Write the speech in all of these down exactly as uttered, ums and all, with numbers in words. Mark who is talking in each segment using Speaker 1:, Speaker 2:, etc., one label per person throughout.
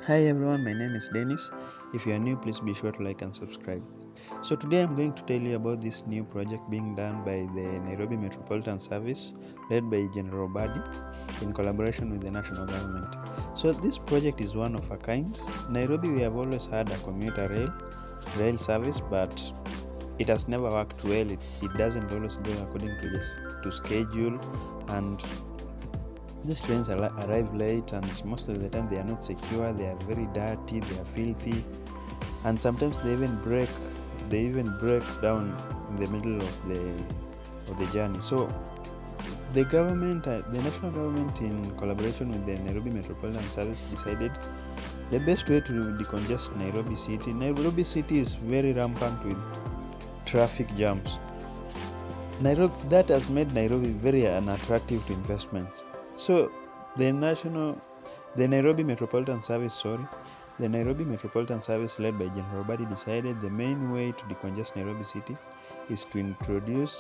Speaker 1: Hi everyone, my name is Dennis. If you are new, please be sure to like and subscribe. So today I'm going to tell you about this new project being done by the Nairobi Metropolitan Service led by General Badi in collaboration with the national government. So this project is one of a kind. Nairobi, we have always had a commuter rail rail service, but it has never worked well. It, it doesn't always go according to this to schedule, and these trains arrive late, and most of the time they are not secure. They are very dirty, they are filthy, and sometimes they even break they even break down in the middle of the of the journey. So the government uh, the national government, in collaboration with the Nairobi Metropolitan Service, decided the best way to decongest Nairobi city. Nairobi city is very rampant with traffic jams. Nairobi, that has made Nairobi very unattractive to investments. So the national, the Nairobi Metropolitan Service, sorry, the Nairobi Metropolitan Service led by General Badi decided the main way to decongest Nairobi city is to introduce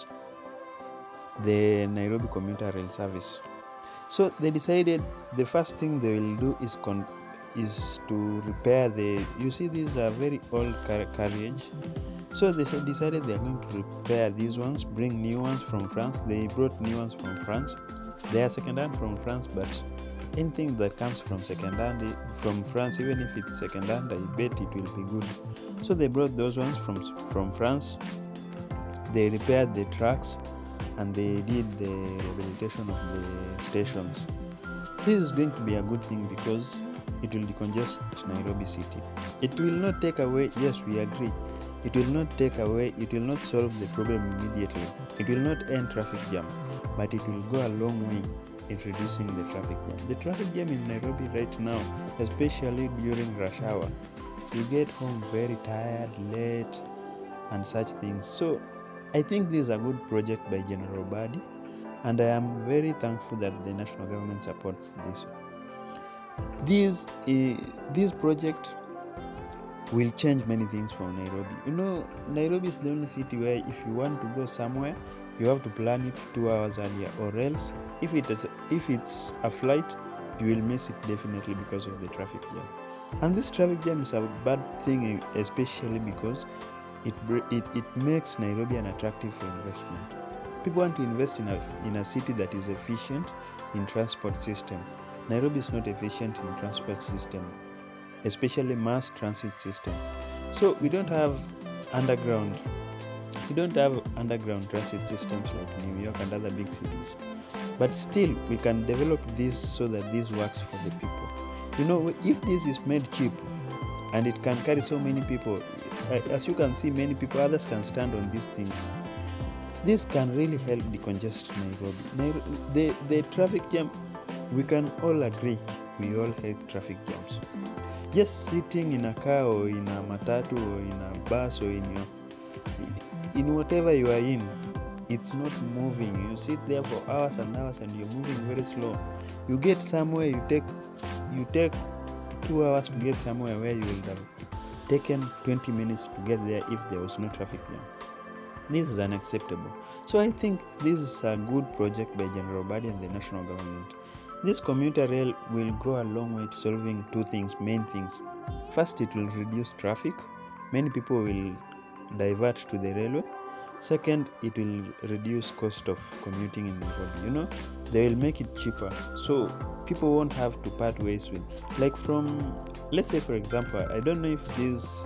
Speaker 1: the Nairobi Commuter Rail service. So they decided the first thing they will do is con is to repair the, you see these are very old car carriage. So they decided they are going to repair these ones, bring new ones from France. They brought new ones from France. They are second hand from France, but anything that comes from second hand from France, even if it's second hand, I bet it will be good. So they brought those ones from from France. They repaired the tracks and they did the rehabilitation of the stations. This is going to be a good thing because it will decongest Nairobi city. It will not take away, yes, we agree, it will not take away, it will not solve the problem immediately. It will not end traffic jam, but it will go a long way in reducing the traffic jam. The traffic jam in Nairobi right now, especially during rush hour, you get home very tired, late, and such things. So I think this is a good project by General Badi, and I am very thankful that the national government supports this. This, uh, this project will change many things for Nairobi. You know, Nairobi is the only city where if you want to go somewhere, you have to plan it two hours earlier, or else if it is if it's a flight, you will miss it definitely because of the traffic jam. And this traffic jam is a bad thing, especially because it it, it makes Nairobi unattractive for investment. People want to invest in a in a city that is efficient in transport system. Nairobi is not efficient in transport system, especially mass transit system. So we don't have underground we don't have underground transit systems like New York and other big cities, but still we can develop this so that this works for the people. You know, if this is made cheap and it can carry so many people, as you can see, many people, others can stand on these things. This can really help decongest Nairobi. The, the traffic jam, we can all agree, we all hate traffic jams. Just sitting in a car or in a matatu or in a bus or in your in whatever you are in, it's not moving. You sit there for hours and hours and you're moving very slow. You get somewhere, you take you take two hours to get somewhere where you would have taken twenty minutes to get there if there was no traffic jam. This is unacceptable. So I think this is a good project by General Badi and the national government. This commuter rail will go a long way to solving two things, main things. First, it will reduce traffic. Many people will divert to the railway. Second, it will reduce cost of commuting in Nairobi. You know, they will make it cheaper, so people won't have to part ways with, like from, let's say for example, I don't know if this,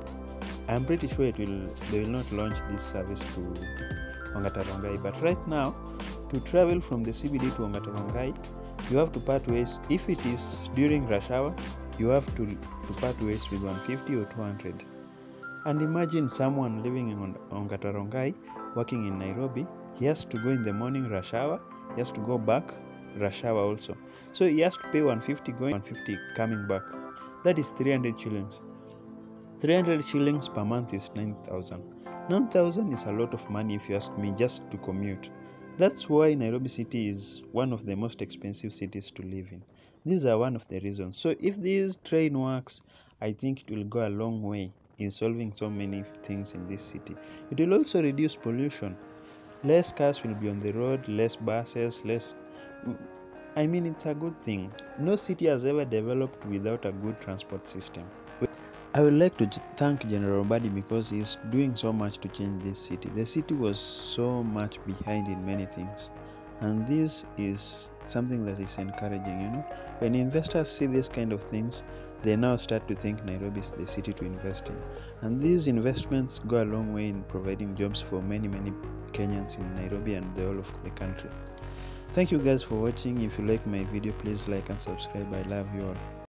Speaker 1: I'm pretty sure it will, they will not launch this service to Ongata Rongai, but right now, to travel from the C B D to Ongata Rongai, you have to part ways. If it is during rush hour, you have to, to part ways with one fifty or two hundred. And imagine someone living in Ongata Rongai, working in Nairobi, he has to go in the morning rush hour, he has to go back rush hour also. So he has to pay one fifty going, one fifty coming back. That is three hundred shillings. three hundred shillings per month is nine thousand. nine thousand is a lot of money if you ask me, just to commute. That's why Nairobi city is one of the most expensive cities to live in. These are one of the reasons. So if this train works, I think it will go a long way in solving so many things in this city. It will also reduce pollution. Less cars will be on the road, less buses, less I mean, it's a good thing. No city has ever developed without a good transport system. I would like to thank General Badi because he is doing so much to change this city. The city was so much behind in many things, and this is something that is encouraging. You know, when investors see this kind of things, they now start to think Nairobi is the city to invest in, and these investments go a long way in providing jobs for many many Kenyans in Nairobi and the whole of the country. Thank you guys for watching. If you like my video, please like and subscribe. I love you all.